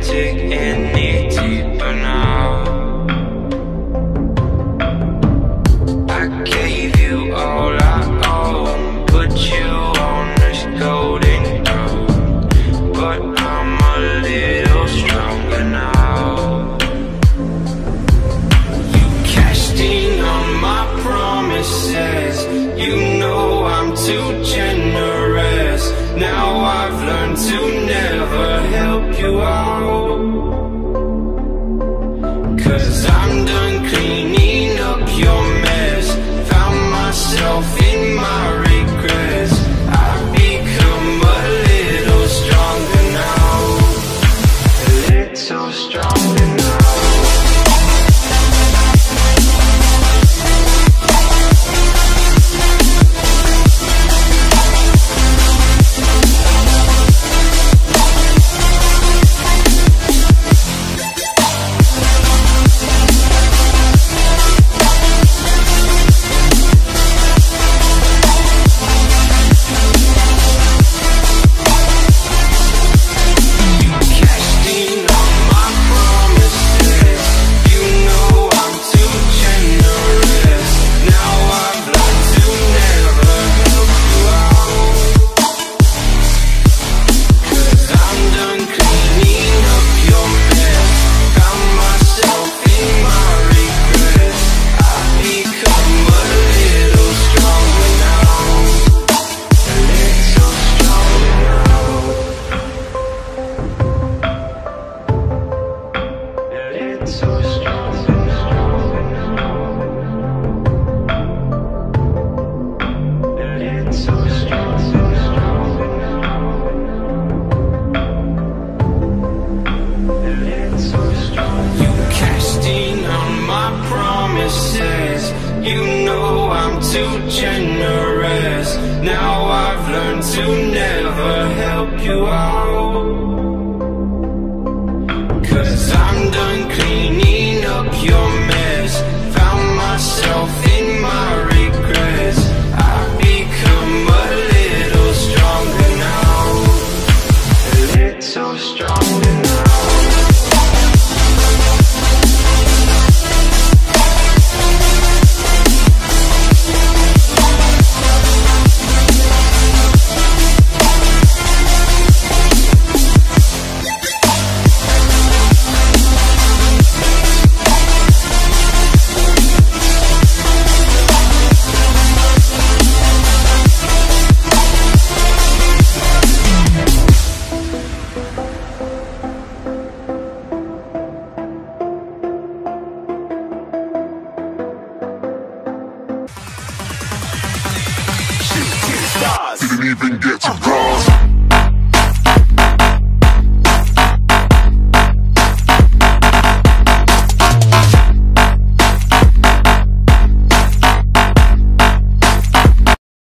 dig any deeper now. I gave you all I own, put you on this golden throne, but I'm a little stronger now. You cashed in on my promises, you know I'm too generous. Now I've learned to never help you out, 'cause I'm done cleaning up your mess. Found myself in my regrets. I've become a little stronger now, a little stronger now. You know I'm too generous. Now I've learned to never help you out, 'cause I'm done cleaning up your mess. Found myself in my regrets. I've become a little stronger now, a little stronger now. Didn't even get to cross.